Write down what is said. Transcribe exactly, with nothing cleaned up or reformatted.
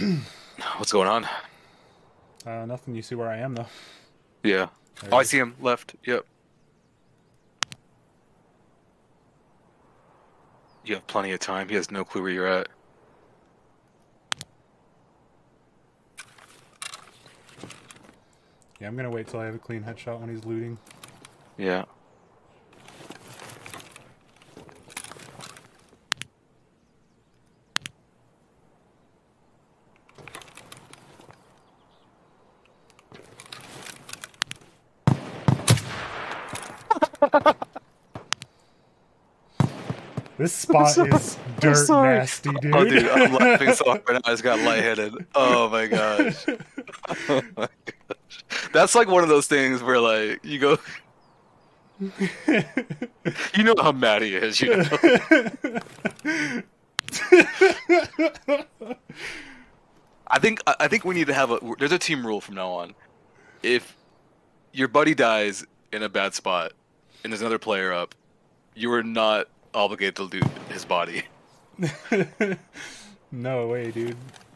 What's going on? Uh, nothing. You see where I am, though. Yeah. There Oh, he I is. see him. Left. Yep. You have plenty of time. He has no clue where you're at. Yeah, I'm gonna wait till I have a clean headshot when he's looting. Yeah. This spot is I'm dirt sorry. nasty, dude. Oh, dude, I'm laughing so hard right now. I just got lightheaded. Oh my gosh. Oh my gosh. That's like one of those things where like you go, you know how mad he is, you know. I think I I think we need to have a. There's a team rule from now on. If your buddy dies in a bad spot and there's another player up, you are not obligated to loot his body. No way, dude.